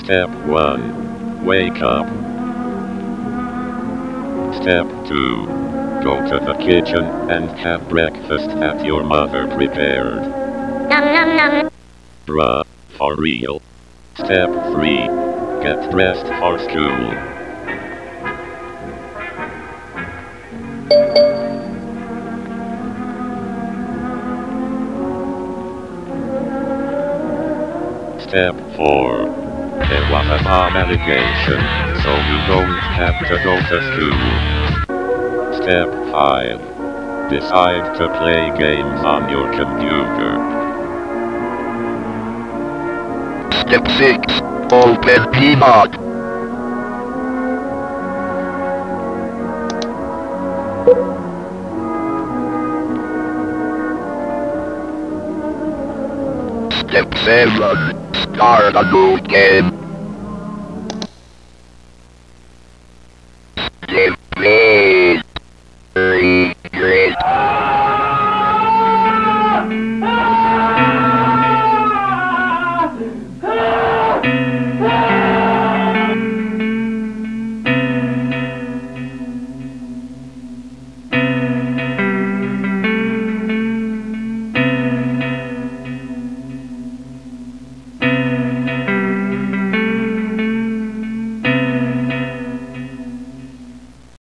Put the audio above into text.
Step 1. Wake up. Step 2. Go to the kitchen and have breakfast that your mother prepared. Nom nom nom. Bruh, for real. Step 3. Get dressed for school. Step 4. There was a bomb allegation, so you don't have to go to school. Step 5. Decide to play games on your computer. Step 6. Open gmod. Step 7. Start a new game.